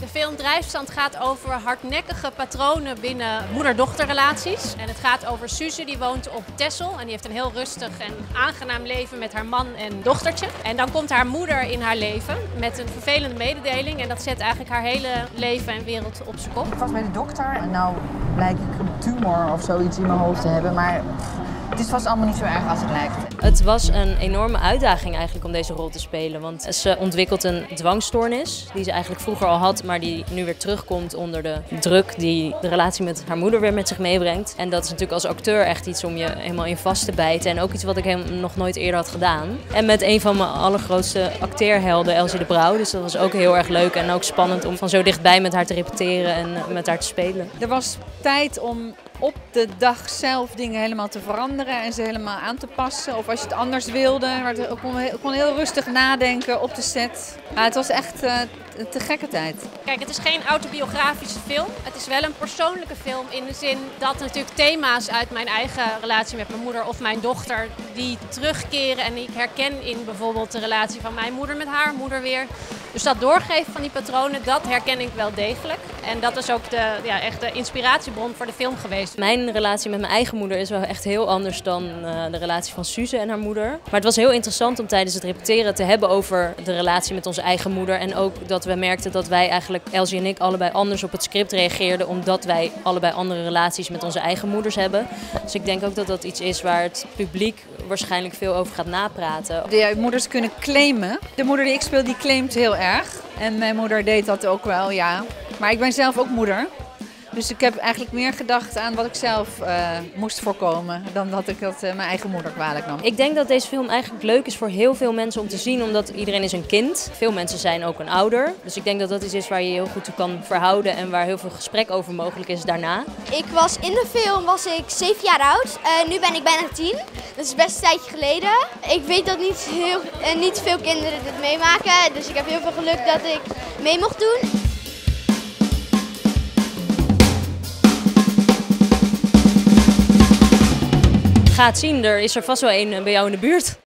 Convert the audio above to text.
De film Drijfstand gaat over hardnekkige patronen binnen moeder-dochterrelaties. En het gaat over Suze, die woont op Texel en die heeft een heel rustig en aangenaam leven met haar man en dochtertje. En dan komt haar moeder in haar leven met een vervelende mededeling en dat zet eigenlijk haar hele leven en wereld op zijn kop. Ik was bij de dokter en nou blijk ik een tumor of zoiets in mijn hoofd te hebben, maar het is vast allemaal niet zo erg als het lijkt. Het was een enorme uitdaging eigenlijk om deze rol te spelen, want ze ontwikkelt een dwangstoornis die ze eigenlijk vroeger al had, maar die nu weer terugkomt onder de druk die de relatie met haar moeder weer met zich meebrengt. En dat is natuurlijk als acteur echt iets om je helemaal in vast te bijten en ook iets wat ik helemaal nog nooit eerder had gedaan. En met een van mijn allergrootste acteerhelden, Elsie de Brouw, dus dat was ook heel erg leuk en ook spannend om van zo dichtbij met haar te repeteren en met haar te spelen. Er was tijd om op de dag zelf dingen helemaal te veranderen en ze helemaal aan te passen. Of als je het anders wilde, ik kon heel rustig nadenken op de set. Ja, het was echt te gekke tijd. Kijk, het is geen autobiografische film. Het is wel een persoonlijke film in de zin dat natuurlijk thema's uit mijn eigen relatie met mijn moeder of mijn dochter die terugkeren en die ik herken in bijvoorbeeld de relatie van mijn moeder met haar moeder weer. Dus dat doorgeven van die patronen, dat herken ik wel degelijk. En dat is ook echt de inspiratiebron voor de film geweest. Mijn relatie met mijn eigen moeder is wel echt heel anders dan de relatie van Suze en haar moeder. Maar het was heel interessant om tijdens het repeteren te hebben over de relatie met onze eigen moeder. En ook dat we merkten dat wij eigenlijk, Elsie en ik, allebei anders op het script reageerden. Omdat wij allebei andere relaties met onze eigen moeders hebben. Dus ik denk ook dat dat iets is waar het publiek waarschijnlijk veel over gaat napraten. De moeders kunnen claimen. De moeder die ik speel, die claimt heel erg. En mijn moeder deed dat ook wel, ja. Maar ik ben zelf ook moeder. Dus ik heb eigenlijk meer gedacht aan wat ik zelf moest voorkomen dan dat ik dat mijn eigen moeder kwalijk nam. Ik denk dat deze film eigenlijk leuk is voor heel veel mensen om te zien, omdat iedereen is een kind. Veel mensen zijn ook een ouder. Dus ik denk dat dat iets is waar je heel goed toe kan verhouden en waar heel veel gesprek over mogelijk is daarna. In de film was ik 7 jaar oud. Nu ben ik bijna 10. Dat is best een tijdje geleden. Ik weet dat niet veel kinderen dit meemaken. Dus ik heb heel veel geluk dat ik mee mocht doen. Ga het zien, er is er vast wel één bij jou in de buurt.